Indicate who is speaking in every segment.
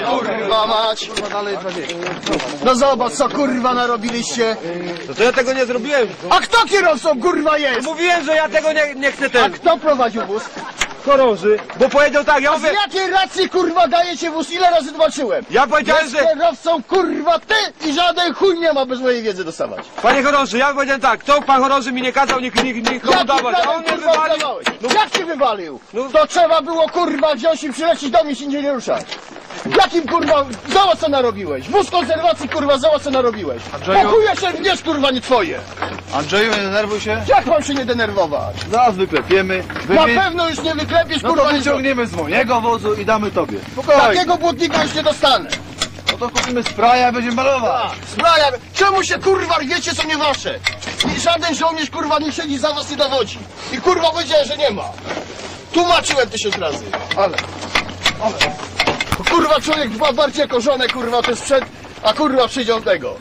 Speaker 1: Kurwa mać! No zobacz co kurwa narobiliście!
Speaker 2: No to ja tego nie zrobiłem.
Speaker 1: A kto kierowcą kurwa jest?
Speaker 2: Mówiłem, że ja tego nie chcę
Speaker 1: A
Speaker 2: ten.
Speaker 1: kto prowadził wóz?
Speaker 2: Chorąży. Bo powiedział tak, ja
Speaker 1: A z
Speaker 2: mówię.
Speaker 1: jakiej racji kurwa dajecie wóz? Ile razy tłumaczyłem?
Speaker 2: Ja powiedziałem,
Speaker 1: Jest
Speaker 2: że.
Speaker 1: kierowcą kurwa ty i żaden chuj nie ma bez mojej wiedzy dostawać.
Speaker 2: Panie chorąży, ja powiedziałem tak, to pan chorąży mi nie kazał nikomu
Speaker 1: Jaki
Speaker 2: dawać. A
Speaker 1: prawem
Speaker 2: on mnie
Speaker 1: kurwa
Speaker 2: wywalił.
Speaker 1: oddawałeś? Jak się wywalił?
Speaker 2: No.
Speaker 1: To trzeba było kurwa wziąć i przylecieć do mnie się nie ruszać. Jakim kurwa, zobacz co narobiłeś? Wóz konserwacji kurwa, zobacz co narobiłeś.
Speaker 3: Andrzeju?
Speaker 1: Pokuje się wiesz kurwa nie twoje.
Speaker 3: Andrzeju, nie denerwuj się.
Speaker 1: Jak mam się nie denerwować?
Speaker 3: Zaraz wyklepiemy.
Speaker 1: Na pewno już nie wyklepiesz
Speaker 3: No
Speaker 1: kurwa
Speaker 3: to
Speaker 1: nie
Speaker 3: wyciągniemy z mojego wozu i damy tobie. Spokojnie.
Speaker 1: takiego błotnika już nie dostanę.
Speaker 3: No to kupimy spraya i będziemy malować.
Speaker 1: Spraja, czemu się kurwa rwiecie co nie wasze? I żaden żołnierz kurwa nie siedzi za was nie dowodzi. I kurwa powiedziałem, że nie ma. Tłumaczyłem 1000 razy. Ale. Kurwa człowiek ma bardziej jako żonę kurwa ten sprzęt, a kurwa przyjdzie od tego.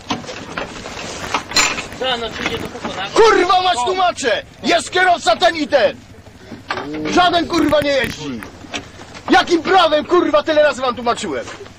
Speaker 1: Kurwa mać tłumaczę! Jest kierowca ten i ten! Żaden kurwa nie jeździ! Jakim prawem kurwa tyle razy wam tłumaczyłem?